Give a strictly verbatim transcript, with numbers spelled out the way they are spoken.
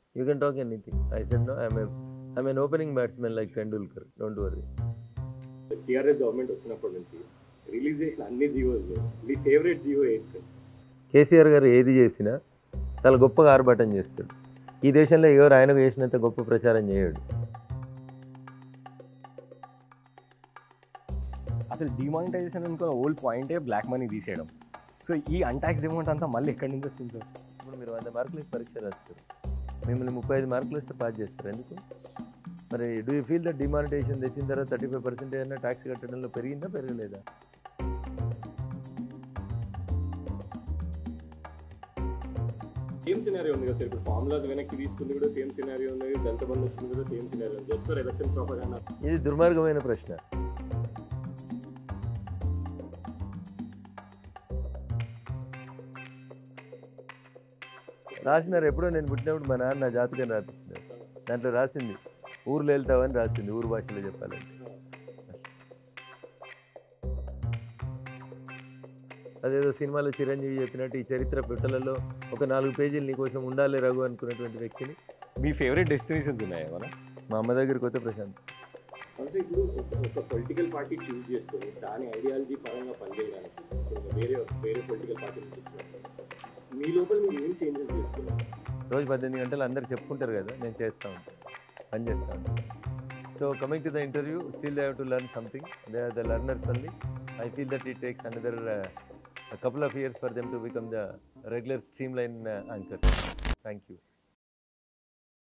You can talk anything. I said no, I'm a I'm an opening batsman like Tendulkar. Don't worry. TRS government వచ్చినప్పటి నుంచి release చేసిన అన్ని జియోస్లో మీ favourite Jio ఏంటి sir? KCR గారు ఏది చేసినా చాలా గొప్పగా ఆర్భాటం చేస్తాడు. ఈ దేశంలో ఎవరు ఆయనకు చేసినంత గొప్ప ప్రచారం చేయడు. అసలు డిమానిటైజేషన్ అనుకున్న ఓల్డ్ పాయింటే బ్లాక్ మనీ తీసేయడం. సో ఈ అన్టాక్స్ అమౌంట్ అంతా మళ్ళీ ఎక్కడి నుంచి వచ్చింది సార్? ఇప్పుడు మీరు వంద మార్కులు పరీక్ష రాస్తారు, మిమ్మల్ని ముప్పై ఐదు మార్కులు వస్తే పాస్ చేస్తారు. ఎందుకు మరి? Do you feel that demonetization తెచ్చిన తర్వాత థర్టీ ఫైవ్ పర్సెంటేజ్ అయినా ట్యాక్స్ కట్టడంలో పెరిగిందా పెరగలేదా? సేమ్ సినారియో ఉంది కదా సార్. ఇప్పుడు ఫార్ములాస్ వెనక్కి తీసుకుంది కూడా సేమ్ సినారియో ఉంది, దళిత బంధు వచ్చింది కూడా same scenario. Just for election propaganda. ఇది దుర్మార్గమైన ప్రశ్న. రాసినారు ఎప్పుడో, నేను పుట్టినప్పుడు మా నాన్న నా జాతకం రాపించినారు. దాంట్లో రాసింది ఊర్లో వెళ్తావని రాసింది, ఊరు భాషలో చెప్పాలంటే. అదేదో సినిమాలో చిరంజీవి చెప్పినట్టు ఈ చరిత్ర పుటలలో ఒక నాలుగు పేజీలు నీకోసం ఉండాలి రఘు అనుకున్నటువంటి వ్యక్తిని. మీ ఫేవరెట్ డెస్టినేషన్స్ ఉన్నాయా మన? మా అమ్మ దగ్గరికి పోతే ప్రశాంత్. అంటే ఇప్పుడు ఒక పొలిటికల్ పార్టీ చూస్ చేసుకొని దాని ఐడియాలజీ పరంగా పనిచేయడానికి వేరే వేరే పొలిటికల్ పార్టీ మీ లోపల మీరు ఏం చేంజెస్ చేసుకున్నారు? రోజు పద్దెనిమిది గంటలు అందరు చెప్పుకుంటారు కదా, నేను చేస్తూ ఉంటాను, పని చేస్తూ ఉంటాను. So coming to the interview, still they have to learn something. They are the learners only. I feel that it takes another uh, a couple of years for them to become the regular streamline uh, anchors. Thank you.